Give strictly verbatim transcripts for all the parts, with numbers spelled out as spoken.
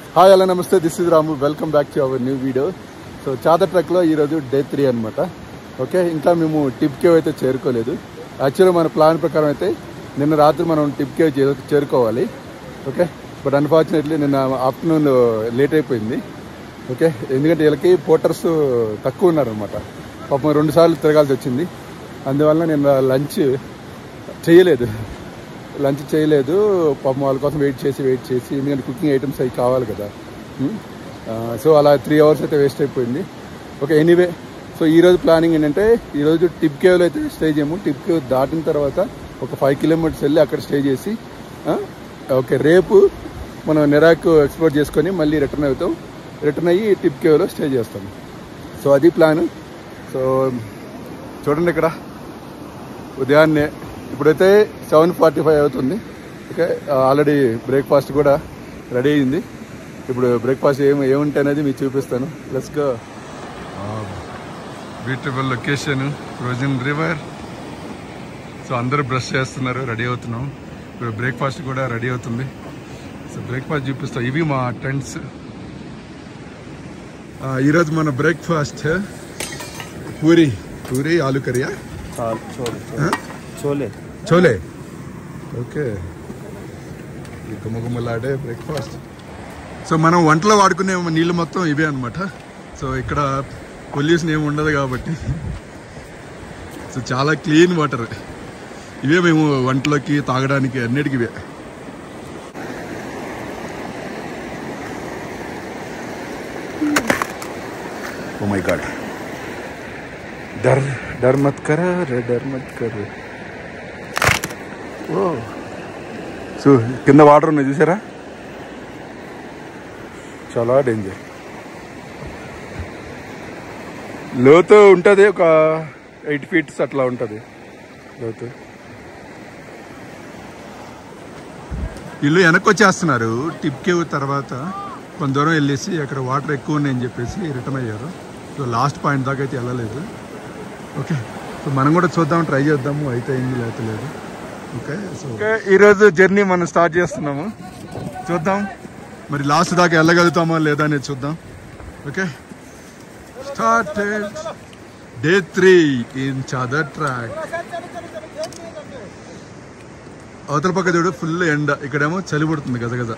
Hi hello నమస్తే, this is Ramu. Welcome back to our new video. So Chadar ట్రక్లో ఈరోజు day three అనమాట. Okay, ఇంకా మేము టిప్ కేవ్ అయితే చేరుకోలేదు. యాక్చువల్గా మన ప్లాన్ ప్రకారం అయితే నిన్న రాత్రి మనం టిప్ కేవ్ చేరుకోవాలి. ఓకే, బట్ అన్ఫార్చునేట్లీ నిన్న ఆఫ్టర్నూన్ లేట్ అయిపోయింది. ఓకే, ఎందుకంటే వీళ్ళకి పోర్టర్స్ తక్కువ ఉన్నారనమాట. పాపం రెండు సార్లు తిరగాల్సి వచ్చింది. అందువల్ల నిన్న లంచ్ చేయలేదు లంచ్ చేయలేదు పాపం వాళ్ళ కోసం వెయిట్ చేసి వెయిట్ చేసి ఎందుకంటే కుకింగ్ ఐటమ్స్ అవి కావాలి కదా. సో అలా త్రీ అవర్స్ అయితే వేస్ట్ అయిపోయింది. ఓకే, ఎనీవే, సో ఈరోజు ప్లానింగ్ ఏంటంటే ఈరోజు టిప్ కేవ్లో అయితే స్టే చేయము. టిప్ కేవ్ దాటిన తర్వాత ఒక ఫైవ్ కిలోమీటర్స్ వెళ్ళి అక్కడ స్టే చేసి ఓకే రేపు మనం నెరాక్ ఎక్స్ప్లోర్ చేసుకొని మళ్ళీ రిటర్న్ అవుతాం. రిటర్న్ అయ్యి టిప్ కేవ్లో స్టే చేస్తాం. సో అది ప్లాన్. సో చూడండి, ఇక్కడ ఉదయాన్నే ఇప్పుడైతే సెవెన్ ఫార్టీ ఫైవ్ అవుతుంది. ఓకే, ఆల్రెడీ బ్రేక్ఫాస్ట్ కూడా రెడీ అయింది. ఇప్పుడు బ్రేక్ఫాస్ట్ ఏమి ఏముంటాయి అనేది మీకు చూపిస్తాను. Let's go. Beautiful location, frozen river. So అందరూ బ్రష్ చేస్తున్నారు, రెడీ అవుతున్నాం. ఇప్పుడు బ్రేక్ఫాస్ట్ కూడా రెడీ అవుతుంది. సో బ్రేక్ఫాస్ట్ చూపిస్తాం. ఇవి మా టెంట్స్. ఈరోజు మన బ్రేక్ఫాస్ట్ పూరి పూరి ఆలు కర్రీయా చోలే చోలే ఓకే, గుమ్మగుమ్మలాడే బ్రేక్ఫాస్ట్. సో మనం వంటలో వాడుకునే నీళ్ళు మొత్తం ఇవే అనమాట. సో ఇక్కడ పొల్యూషన్ ఏమి ఉండదు కాబట్టి సో చాలా క్లీన్ వాటర్. ఇవే మేము వంటలోకి తాగడానికి అన్నిటికీ ఇవే. ఓ మై గాడ్, డర్ డర్ మత్ కర్ రే డర్ మత్ కర్. ఓ, సో కింద వాటర్ ఉన్నాయి చూసారా, చాలా డేంజర్. లోతు ఉంటుంది, ఒక ఎయిట్ ఫీట్స్ అట్లా ఉంటుంది లోతు. వీళ్ళు వెనక్కి వచ్చేస్తున్నారు. టిప్ కేవ్ తర్వాత కొంత దూరం వెళ్ళేసి అక్కడ వాటర్ ఎక్కువ ఉన్నాయని చెప్పేసి రిటర్న్ అయ్యారు. సో లాస్ట్ పాయింట్ దాకా అయితే వెళ్ళలేదు. ఓకే, సో మనం కూడా చూద్దాం, ట్రై చేద్దాము, అయితే అయింది లేకపోతే లేదు. ఓకే, సో ఈరోజు జర్నీ మనం స్టార్ట్ చేస్తున్నాము. చూద్దాం మరి లాస్ట్ దాకా వెళ్ళగలుగుతామా లేదా అనేది చూద్దాం. Okay, started day three in Chadar track. అవతల పక్క చూడు, ఫుల్ ఎండ, ఇక్కడేమో చలి పడుతుంది గజ గజ.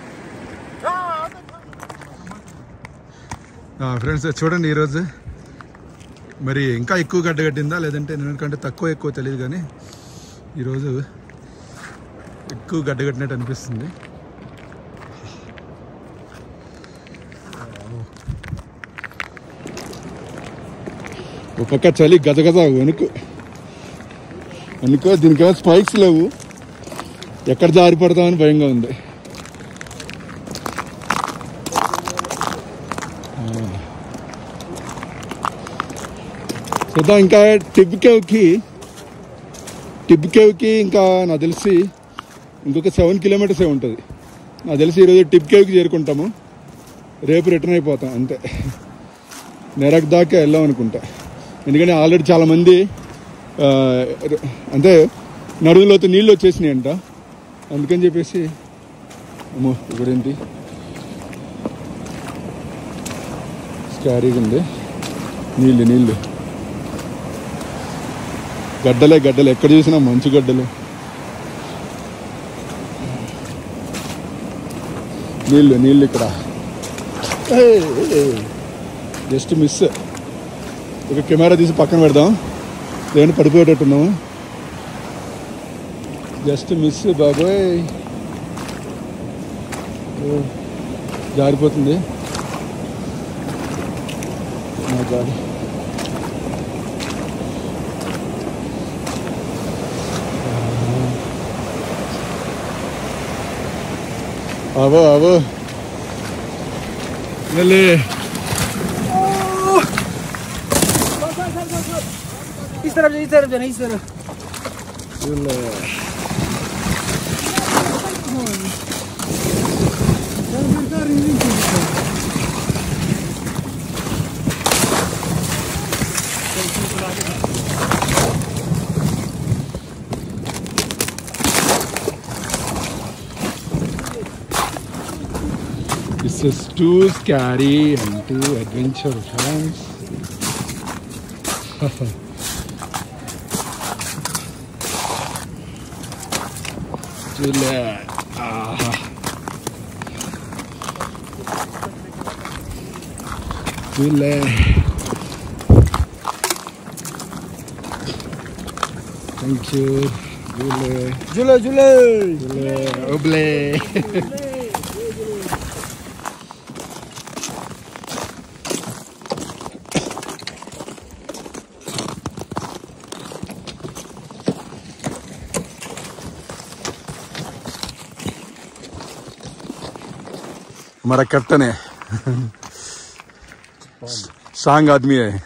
ఫ్రెండ్స్ చూడండి, ఈరోజు మరి ఇంకా ఎక్కువ గడ్డ కట్టిందా లేదంటే ఎందుకంటే తక్కువ ఎక్కువ తెలియదు, కానీ ఈరోజు ఎక్కువ గడ్డ కట్టినట్టు అనిపిస్తుంది. ఒక పక్క చలి గజగజ వణుకు అనుకో. దీనికేమో స్పైక్స్ లేవు, ఎక్కడ జారి పడతామని భయంగా ఉంది. చూద్దాం. ఇంకా టిప్ కేవ్కి టిప్ కేవ్కి ఇంకా నాకు తెలిసి ఇంకొక సెవెన్ కిలోమీటర్సే ఉంటుంది. నాకు తెలిసి ఈరోజు టిప్ కేవ్కి చేరుకుంటాము, రేపు రిటర్న్ అయిపోతాం అంతే. నెరక్ దాకా వెళ్ళాం అనుకుంటా, ఎందుకంటే ఆల్రెడీ చాలామంది అంటే నడువులోతో నీళ్ళు వచ్చేసినాయి అంట. అందుకని చెప్పేసి అమ్మో ఇక్కడేంటి స్కారీగా ఉంది. నీళ్ళు నీళ్ళు గడ్డలే గడ్డలు, ఎక్కడ చూసినా మంచు గడ్డలు. నీళ్ళు నీళ్ళు ఇక్కడ జస్ట్ మిస్. ఒక కెమెరా తీసి పక్కన పెడదాం, లేదంటే పడిపోయేటట్టున్నాము. జస్ట్ మిస్ బాబోయ్, జారిపోతుంది. మా గాడి అవో అవో వెళ్ళి. इस तरफ इस तरफ जाना इस तरफ. This is too scary and too adventure, friends. Relax. Ah. Relax. Thank you. Relax. झूले झूले Relax. Oble. हमारा कैप्टन है, शांग आदमी है।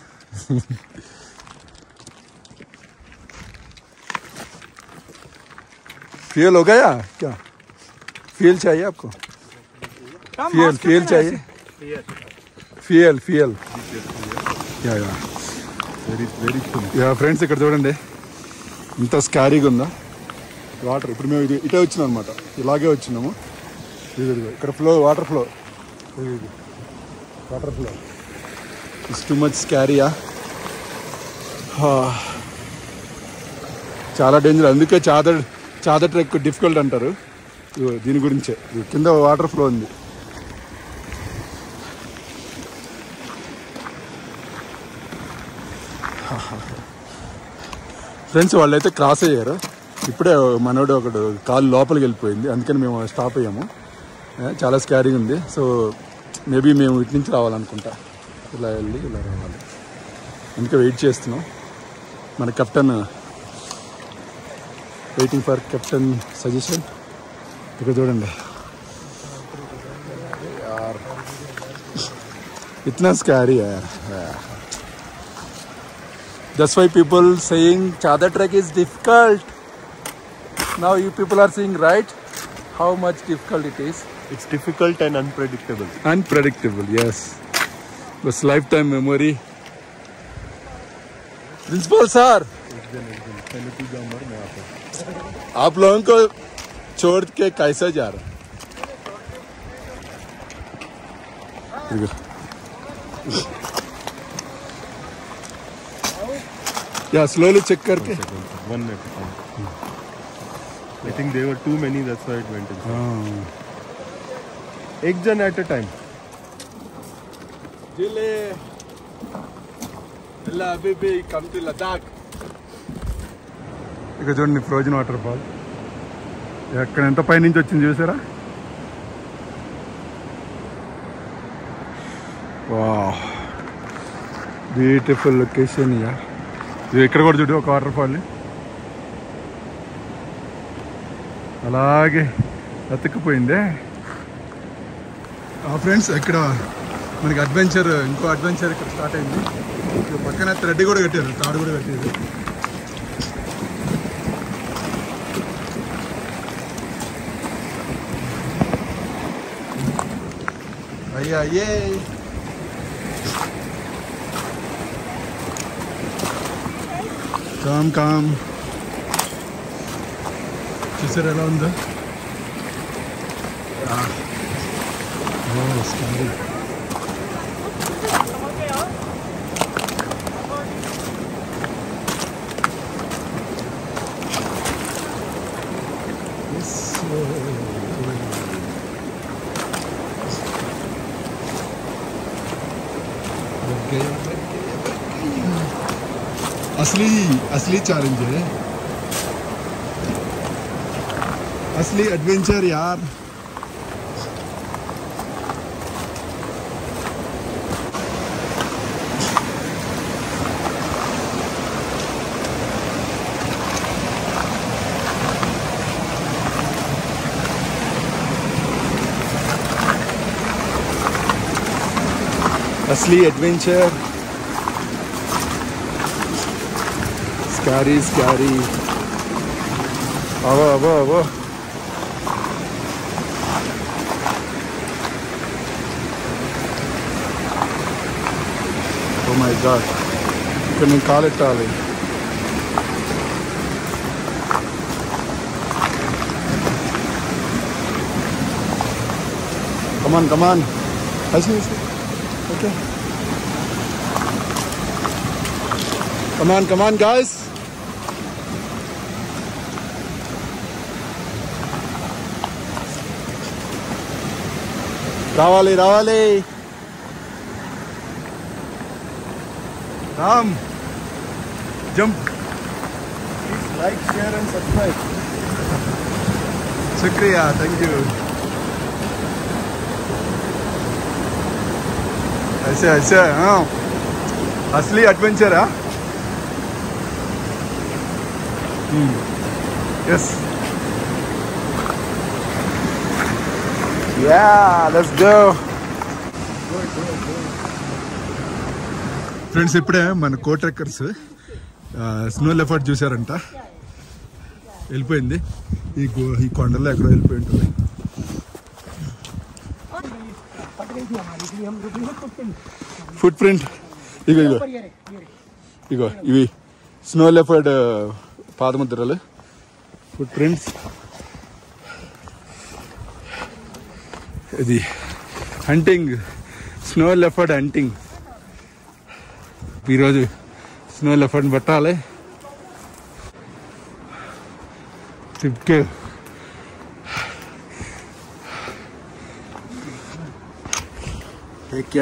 फ्यूल हो गया क्या? फ्यूल चाहिए आपको? फ्यूल फ्यूल चाहिए? Fuel fuel yeah yeah very very yeah friends, ఇక్కడ చూడండి ఇంత స్కారీగా ఉందా వాటర్. ఇప్పుడు మేము ఇది ఇటే వచ్చినాం అనమాట, ఇలాగే వచ్చినాము. ఇది ఇక్కడ ఫ్లో, వాటర్ ఫ్లో, ఇది water flow it's too much స్కారీయా, చాలా డేంజర్. అందుకే చాదర్ చాదర్ ట్రెక్ డిఫికల్ట్ అంటారు. దీని గురించే కింద వాటర్ ఫ్లో ఉంది. ఫ్రెండ్స్ వాళ్ళైతే క్రాస్ అయ్యారు. ఇప్పుడే మనోడు ఒకడు కాలు లోపలికి వెళ్ళిపోయింది, అందుకని మేము స్టాప్ అయ్యాము. చాలా స్కారీగా ఉంది. సో మేబీ మేము ఇటు నుంచి రావాలనుకుంటా, ఇలా వెళ్ళి ఇలా రావాలి. అందుకే వెయిట్ చేస్తున్నాం. మన captain waiting for captain suggestion. ఇక్కడ చూడండి, యార్ ఇట్నా స్కారీ యార్. That's why people saying Chadar trek is difficult. Now you people are saying, right, how much difficult it is. It's difficult and unpredictable. Unpredictable, yes. It's lifetime memory. Principal sir, आप लोगों को छोड़ के कैसे जा रहे? Yeah, slowly check करके. One at a time. I think there were too many, that's why it went inside. हाँ. एक जन at a time. Jile, Allah Habibi, come to Ladakh. ఇక్కడ చూడండి ఫ్రోజన్ వాటర్ ఫాల్. ఎక్కడ ఎంత పై నుంచి వచ్చింది చూసారా? Wow, beautiful location. యా, ఇది ఇక్కడ కూడా చూడు ఒక వాటర్ ఫాల్, అలాగే అతుక్కుపోయిందే. ఫ్రెండ్స్, ఇక్కడ మనకి అడ్వెంచర్, ఇంకో అడ్వెంచర్ ఇక్కడ స్టార్ట్ అయింది. పక్కన థ్రెడ్ కూడా కట్టారు, తాడు కూడా కట్టారు. అయ్యా అయ్యే కామ్ కామ్. చూసారు ఎలా ఉందో? असली असली चैलेंज है, असली एडवेंचर यार. असली एडवेंचर, स्कैरी स्कैरी. आवो आवो आवो. ఓ మై గాడ్, ఇక్కడ నేను కాలెట్టాలి. Come on come on I see okay come on come on guys రావాలి రావాలి Ram jump please like share and subscribe शुक्रिया थैंक यू ऐसे ऐसे हाँ असली एडवेंचर है यस या लेट्स गो ఫ్రెండ్స్ ఇప్పుడే మన కోట్రెక్కర్స్ స్నో లెఫర్ట్ చూసారంట వెళ్ళిపోయింది ఈ గో ఈ కొండలో ఎక్కడో వెళ్ళిపోయి ఉంటుంది ఫుట్ ప్రింట్ ఇగో ఇగో ఇగో ఇవి స్నో లెఫర్డ్ పాదముద్రలు ఫుట్ ప్రింట్స్ ఇది హంటింగ్ స్నో లెఫర్డ్ హంటింగ్ ఈరోజు స్నో లెఫర్డ్ని పట్టాలి टिपके क्या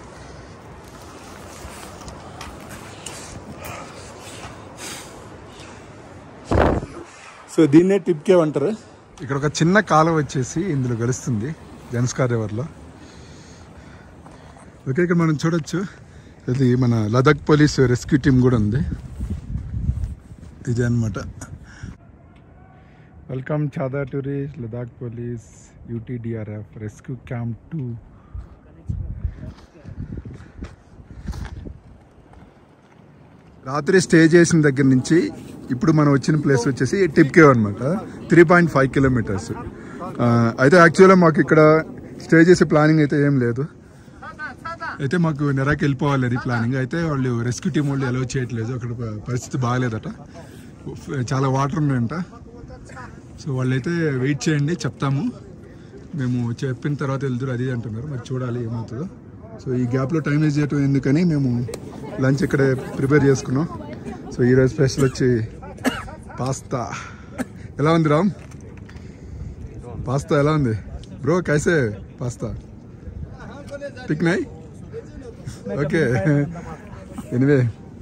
సో దీన్నే టిప్కే అంటారు. ఇక్కడ ఒక చిన్న కాలువ వచ్చేసి ఇందులో కలుస్తుంది జన్స్కార్ రివర్లో. ఓకే ఇక్కడ మనం చూడొచ్చు ఇది మన లదాఖ్ పోలీస్ రెస్క్యూ టీమ్ కూడా ఉంది. ఇది అన్నమాట. Welcome Chadar tourist Ladakh police UTDRF rescue camp two. రాత్రి స్టే చేసిన దగ్గర నుంచి ఇప్పుడు మనం వచ్చిన ప్లేస్ వచ్చేసి టిప్కే అనమాట. Three point five kilometres. అయితే యాక్చువల్గా మాకు ఇక్కడ స్టే చేసే ప్లానింగ్ అయితే ఏం లేదు. అయితే మాకు నెరాకి వెళ్ళిపోవాలి అది ప్లానింగ్. అయితే వాళ్ళు రెస్క్యూ టీం వాళ్ళు అలౌ చేయట్లేదు, అక్కడ పరిస్థితి బాగాలేదట, చాలా వాటర్ ఉన్నాయంట. సో వాళ్ళైతే వెయిట్ చేయండి చెప్తాము, మేము చెప్పిన తర్వాత వెళ్తారు అది అంటున్నారు. మరి చూడాలి ఏమవుతుందో. సో ఈ గ్యాప్లో టైం వేస్ట్ చేయటం ఎందుకని మేము లంచ్ ఇక్కడే ప్రిపేర్ చేసుకున్నాం. సో ఈరోజు స్పెషల్ వచ్చి పాస్తా. ఎలా ఉంది రామ్? పాస్తా ఎలా ఉంది బ్రో? కైసే పాస్తా? ఠీక్ నై? ఓకే ఎనీవే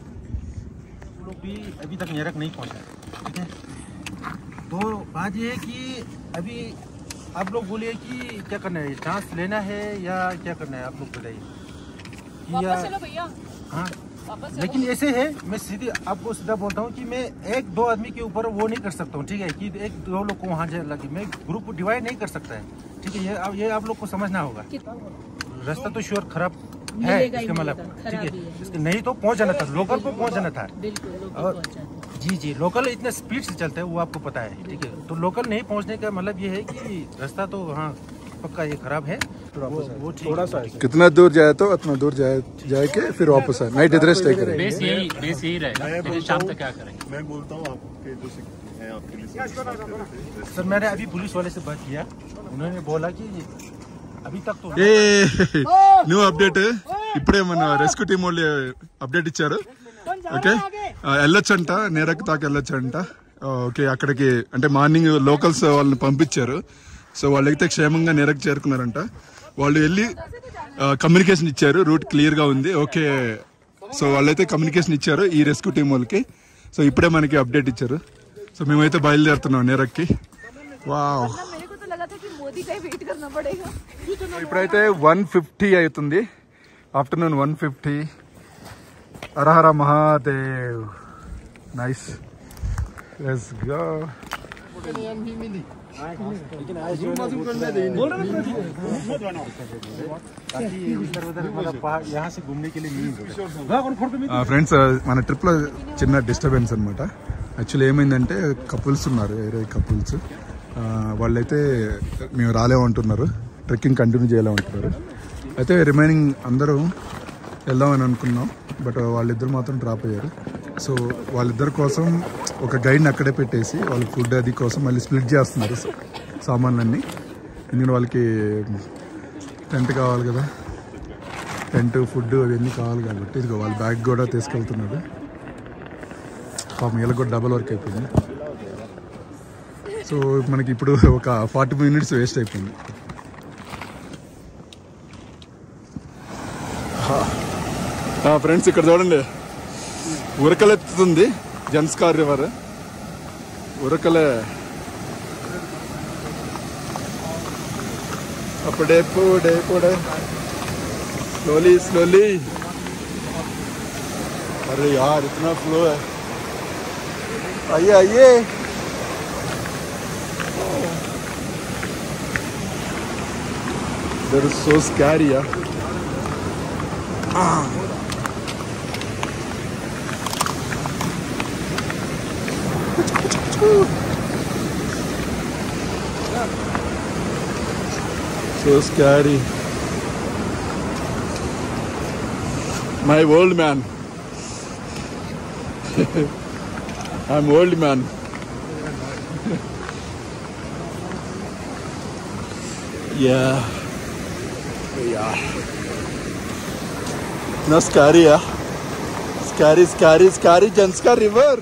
अभी तक नेरक नहीं पहुंचा, ठीक है? तो बात ये है कि अभी आप लोग बोलिए कि क्या करना है, चांस लेना है या क्या करना है, आप लोग बताइए। वापस चलो भैया, हाँ, वापस चलो। लेकिन ऐसे है, मैं सीधे आपको सीधा बोलता हूँ कि मैं एक दो आदमी के ऊपर वो नहीं कर सकता हूँ, ठीक है? कि एक दो लोग को वहाँ लगे, मैं ग्रुप डिवाइड नहीं कर सकता है, ठीक है? ये ये आप लोग को समझना होगा। रास्ता तो श्योर खराब है इसका मतलब, ठीक है? इसके नहीं तो पहुँच जाना था, लोकल को पहुँच जाना था। और जी जी लोकल इतने स्पीड से चलता है वो आपको पता है, ठीक है? तो लोकल नहीं पहुँचने का मतलब ये है कि रास्ता तो हाँ पक्का ये खराब है, वो, वो थोड़ा सा कितना दूर जाए तो उतना दूर जाए जाए के फिर वापस आए, नाइट इधर स्टे करें। बेस यही बेस यही रहेगा, लेकिन शाम तक क्या करेंगे? मैं बोलता हूँ आपके जो सिक्योरिटी है आपके लिए। सर मैंने अभी पुलिस वाले से बात किया, उन्होंने बोला कि अभी तक तो ఏ న్యూ అప్డేట్ ఇప్పుడే మన రెస్క్యూ టీం వాళ్ళు అప్డేట్ ఇచ్చారు. ఓకే వెళ్ళొచ్చంట, నేరక్ తాకి వెళ్ళొచ్చంట. ఓకే అక్కడికి అంటే మార్నింగ్ లోకల్స్ వాళ్ళని పంపించారు. సో వాళ్ళైతే క్షేమంగా నేరక్ చేరుకున్నారంట. వాళ్ళు వెళ్ళి కమ్యూనికేషన్ ఇచ్చారు, రూట్ క్లియర్ గా ఉంది. ఓకే సో వాళ్ళైతే కమ్యూనికేషన్ ఇచ్చారు ఈ రెస్క్యూ టీం వాళ్ళకి. సో ఇప్పుడే మనకి అప్డేట్ ఇచ్చారు. సో మేమైతే బయలుదేరుతున్నాం నేరక్కి. వావ్ ఇప్పుడైతే వన్ ఫిఫ్టీ అవుతుంది, ఆఫ్టర్నూన్ వన్ ఫిఫ్టీ. హరహర మహాదేవ్. Nice, let's go. यहाँ से घूमने के लिए ఫ్రెండ్స్ మన ట్రిప్ లో చిన్న డిస్టర్బెన్స్ అనమాట. యాక్చువల్లీ ఏమైందంటే కపుల్స్ ఉన్నారు, వేరే కపుల్స్, వాళ్ళైతే మేము రాలేమంటున్నారు, ట్రెక్కింగ్ కంటిన్యూ చేయాలంటున్నారు. అయితే రిమైనింగ్ అందరూ వెళ్దామని అనుకున్నాం, బట్ వాళ్ళిద్దరు మాత్రం డ్రాప్ అయ్యారు. సో వాళ్ళిద్దరి కోసం ఒక గైడ్ని అక్కడే పెట్టేసి వాళ్ళ ఫుడ్ అది కోసం మళ్ళీ స్ప్లిట్ చేస్తున్నారు సామాన్లన్నీ. ఎందుకంటే వాళ్ళకి టెంట్ కావాలి కదా, టెంట్ ఫుడ్ అవన్నీ కావాలి కాబట్టి ఇదిగో వాళ్ళ బ్యాగ్ కూడా తీసుకెళ్తున్నాడు. పాపం వీళ్ళకి కూడా డబల్ వర్క్ అయిపోయింది. సో మనకి ఇప్పుడు ఒక ఫార్టీ మినిట్స్ వేస్ట్ అయిపోయింది. ఫ్రెండ్స్ ఇక్కడ చూడండి, ఉరకలెత్తుతుంది జన్స్కార్ రివర్. ఉరకలే అప్పుడే పోడే పోడే స్లోలీ స్లోలీ. अरे यार इतना फ्लो है. आइए आइए. That is so scary, yeah. Ah. So scary. My old man. I'm old man. Yeah. Yeah. No scary, yeah. Scary, scary, scary. Janskar River.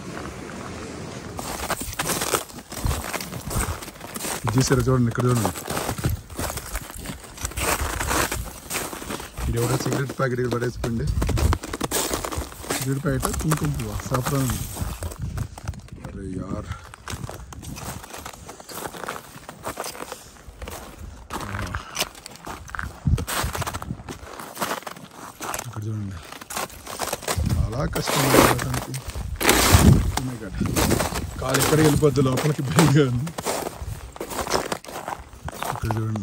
చూసారా చూడండి, ఇక్కడ చూడండి. ఇది ఎవరో సిగరెట్ ప్యాకెట్ ఇక్కడ పడేసుకోండి. సిగరెట్ ప్యాకెట్ కుంకుమ పువ్వు సాఫ్రాన్. అరే యార్ ఇక్కడ చూడండి, చాలా కష్టం వెళ్ళడానికి. కాలు ఎక్కడికి వెళ్ళిపోద్ది, లోపలికి భయంగా ఉంది. ఇక్కడ చూడండి,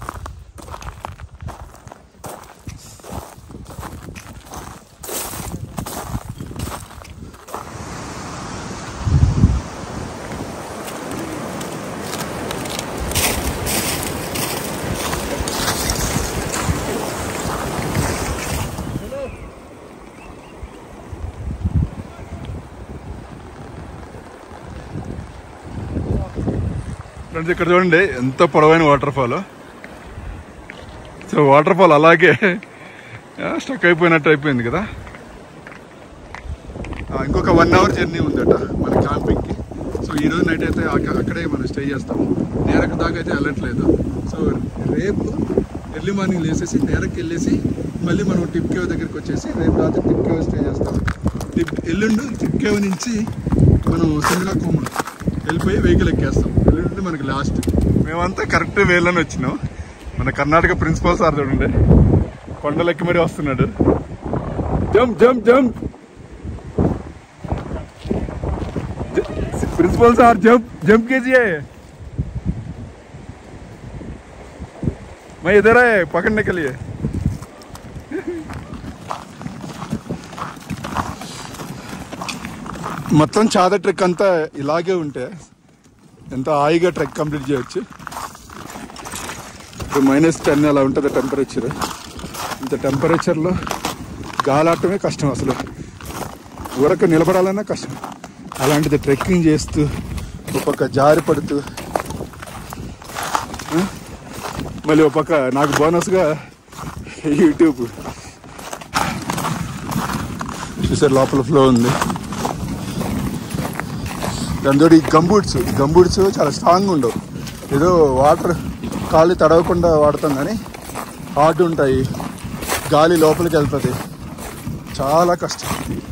ఫ్రెండ్స్ ఇక్కడ చూడండి ఎంత పొడవైన waterfall. So waterfall అలాగే స్టక్ అయిపోయినట్టు అయిపోయింది కదా. ఇంకొక వన్ అవర్ జర్నీ ఉందట మన క్యాంపింగ్కి. సో ఈరోజు నైట్ అయితే అక్కడే మనం స్టే చేస్తాము. నేరకు దాకా అయితే వెళ్ళట్లేదు. సో రేపు ఎర్లీ మార్నింగ్ లేసేసి నేరకు వెళ్ళేసి మళ్ళీ మనం టిప్ కేవ్ దగ్గరికి వచ్చేసి రేపు రాత్రి టిప్ కేవ్ స్టే చేస్తాం. టిప్ ఎల్లుండి టిప్ కేవ్ నుంచి మనం సింగలా కొమ్మ వెళ్ళిపోయి వెహికల్ ఎక్కేస్తాం. ఎల్లుండి మనకి లాస్ట్. మేమంతా కరెక్ట్ వేలని వచ్చినాం. మన కర్ణాటక ప్రిన్సిపల్ సార్ చూడండి కొండలెక్కి మరీ వస్తున్నాడు. Jump jump jump. प्रिंसिपल साहब जंप जंप कीजिए. मैं इधर है पकड़ने के लिए. మొత్తం చాద ట్రెక్ అంతా ఇలాగే ఉంటే ఎంత హాయిగా ట్రెక్ కంప్లీట్ చేయొచ్చు. ఇప్పుడు మైనస్ టెన్ అలా ఉంటుంది టెంపరేచర్. ఇంత టెంపరేచర్లో గాలాటమే కష్టం, అసలు ఊరక నిలబడాలన్నా కష్టం. అలాంటిది ట్రెక్కింగ్ చేస్తూ ఒక పక్క జారి పడుతూ మళ్ళీ ఒక పక్క నాకు బోనస్గా యూట్యూబ్ చూసారు లోపల ఫ్లో ఉంది. దాంతో ఈ గంబూట్స్ గంబూట్స్ చాలా స్ట్రాంగ్ ఉండవు. ఏదో వాటర్ కాళ్ళు తడవకుండా వాడతాం కానీ హార్డ్ ఉంటాయి. గాలి లోపలికి వెళ్తుంది, చాలా కష్టం.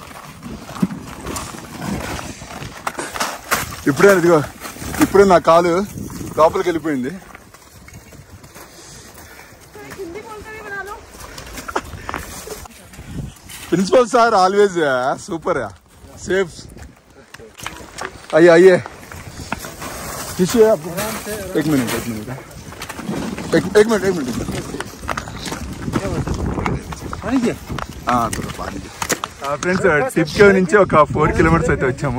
ఇప్పుడే ఇదిగో ఇప్పుడే నా కాలు లోపలికి వెళ్ళిపోయింది. प्रिंसिपल सर ऑलवेज सुपर है, सेफ. आइए आइए टिश्यू है आपको. एक मिनट एक मिनट एक एक मिनट एक मिनट पानी दिया. हाँ थोड़ा पानी दिया. ఫ్రెండ్స్ టిప్ కేవ్ నుంచి ఒక ఫోర్ కిలోమీటర్స్ అయితే వచ్చాము.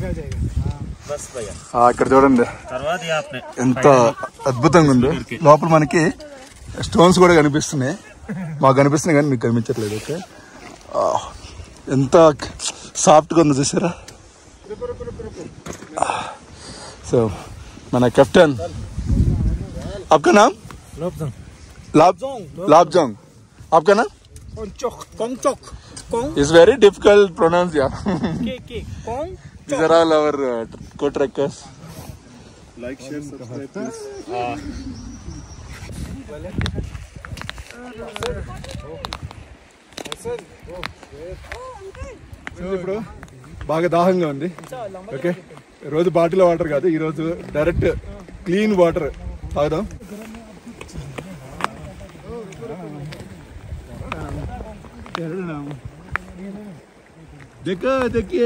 ఇక్కడ చూడండి ఎంత అద్భుతంగా ఉందో. లోపల మనకి స్టోన్స్ కూడా కనిపిస్తున్నాయి. మాకు కనిపిస్తున్నాయి కానీ మీకు కనిపించట్లేదు. ఓకే, ఎంత సాఫ్ట్గా ఉందో చూసారా. సో మన కెప్టెన్, आपका नाम? लाप लापजोंग आपका ना इज वेरी डिफिकल्ट प्रोनाउंस यार These are all our uh, co-trekkers. Like, share, subscribe, please. ఇప్పుడు బాగా దాహంగా ఉంది. ఓకే, రోజు బాటిల్ వాటర్ కాదు, ఈ రోజు డైరెక్ట్ క్లీన్ వాటర్ తాగుదాం. देखो देखिए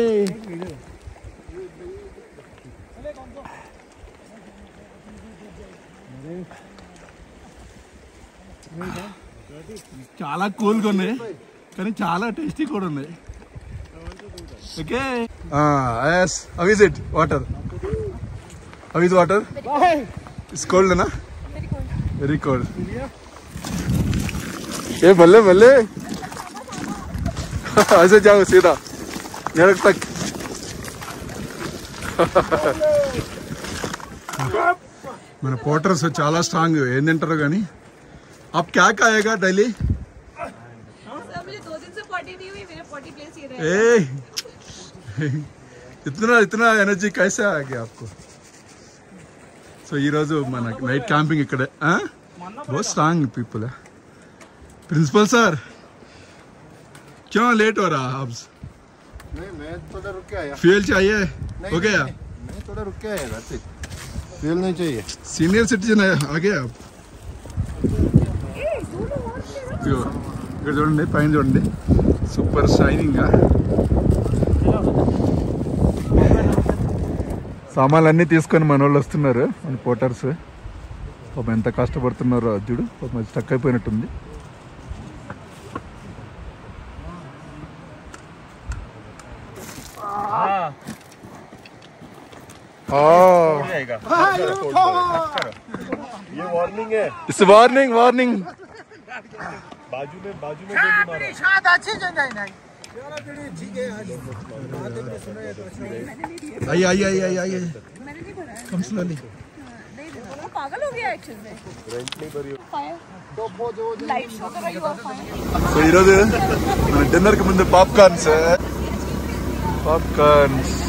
చాలా కూల్గా ఉన్నాయి కానీ చాలా టేస్టీ కూడా ఉన్నాయి. Okay yes how is it water how is water it's cold నా వెరీ కోల్డ్ ఏ బల్లే బల్లే ऐसे जाओ सीधा नरक तक మన పోటర్స్ చాలా స్ట్రాంగ్ ఏం తింటారో కానీ आप क्या खाएगा डेली मुझे दो दिन से पॉटी नहीं हुई मेरा पॉटी प्लेस ये रहा ए इतना इतना एनर्जी कैसे आ गया आपको సో ఈరోజు మన నైట్ క్యాంపింగ్ ఇక్కడే बहुत स्ट्रांग पीपल है प्रिंसिपल सर क्यों लेट हो रहा आप नहीं, मैं थोड़ा रुक के आया. फ्यूल चाहिए हो गया मैं थोड़ा रुक के आया. That's it. फ्यूल नहीं चाहिए. सीनियर सिटीजन है आ गए आप ఇక్కడ చూడండి పైన చూడండి సూపర్ షైనింగ్ సామాన్లన్నీ తీసుకొని మన వాళ్ళు వస్తున్నారు మన పోటర్స్ పాపం ఎంత కష్టపడుతున్నారో చూడు పాపం స్టక్ అయిపోయినట్టుంది ये वार्निंग है. इट्स वार्निंग वार्निंग बाजू में बाजू में गोली मारा. आइए आइए आइए आइए आइए कम स्लोली पागल हो गया एक्चुअली में लाइट शो कर रही हो फायर సో ఈరోజు మన డిన్నర్ కి ముందు పాప్కార్న్స్ పాప్కార్న్స్